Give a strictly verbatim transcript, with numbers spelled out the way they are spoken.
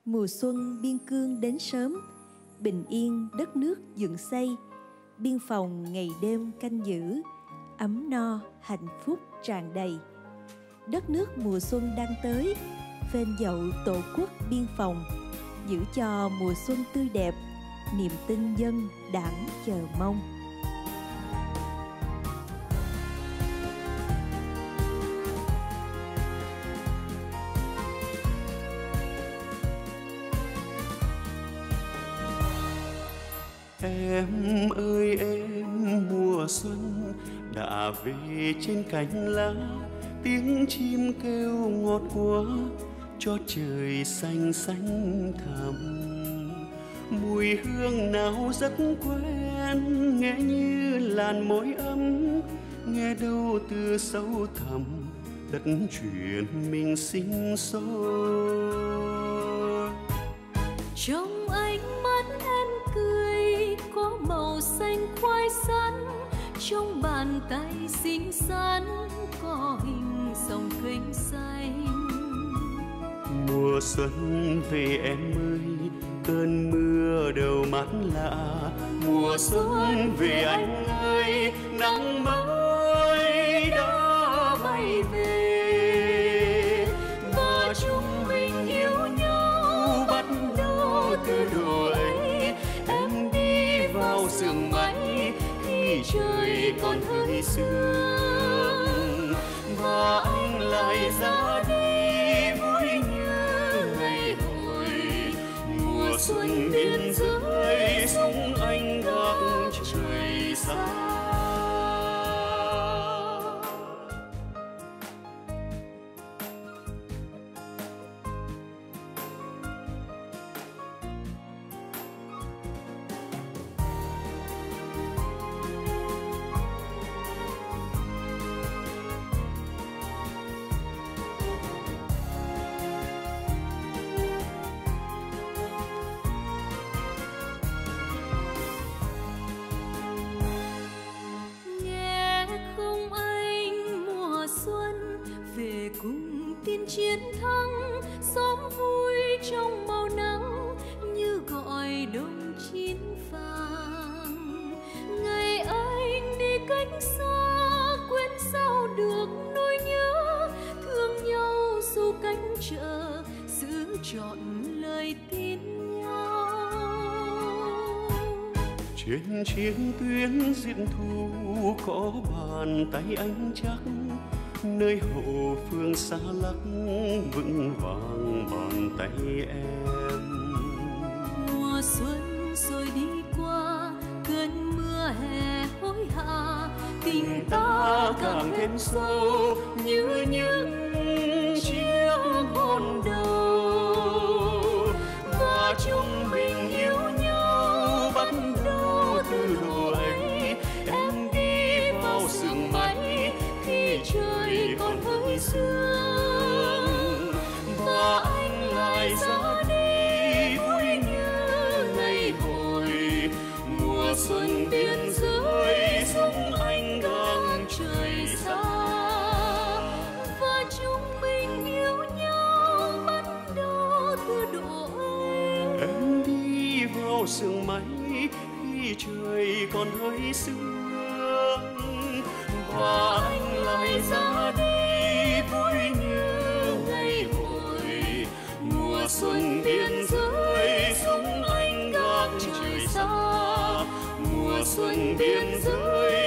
Mùa xuân biên cương đến sớm, bình yên đất nước dựng xây, biên phòng ngày đêm canh giữ, ấm no hạnh phúc tràn đầy. Đất nước mùa xuân đang tới, phên dậu tổ quốc biên phòng, giữ cho mùa xuân tươi đẹp, niềm tin dân đảng chờ mong. Em ơi em, mùa xuân đã về trên cánh lá, tiếng chim kêu ngọt quá cho trời xanh xanh thẳm. Mùi hương nào rất quen, nghe như làn môi ấm, nghe đâu từ sâu thẳm đất truyền mình sinh sôi. Trong ánh mắt em cười có màu xanh khoai sắn, trong bàn tay xinh xắn có hình dòng kênh xanh. Mùa xuân về em ơi, cơn mưa đầu mát lạ. Mùa xuân về anh ơi, nắng mới đã bay về. Và chúng mình yêu nhau bắt đầu từ độ ấy. Em đi vào sương mây khi trời còn hơi sương, và anh lại ra đi vui như ngày hồi. Mùa xuân biên giới súng anh gác trời xa. Cùng tin chiến thắng, xóm vui trong màu nắng như gọi đông chín vàng. Ngày anh đi cách xa, quên sao được nỗi nhớ, thương nhau dù cách trở, giữ trọn lời tin nhau. Trên chiến tuyến diện thù có bàn tay anh chắc, nơi hậu phương xa lắc vững vàng bàn tay em. Mùa xuân rồi đi qua, cơn mưa hè hối hả, tình ta càng thêm sâu như những chiếc hôn đầu. Và chúng mình yêu nhau bắt đầu từ độ ấy. Em đi vào sương mây khi trời còn hơi sương, và anh lại ra đi vui như ngày hồi. Mùa xuân biên giới súng anh gác trời xa, và chúng mình yêu nhau bắt đầu từ độ ấy. Em đi vào sương mây khi trời còn hơi sương, và anh lại ra đi vui như ngày hồi. Mùa xuân biên giới súng anh gác trời xa. Mùa xuân biên giới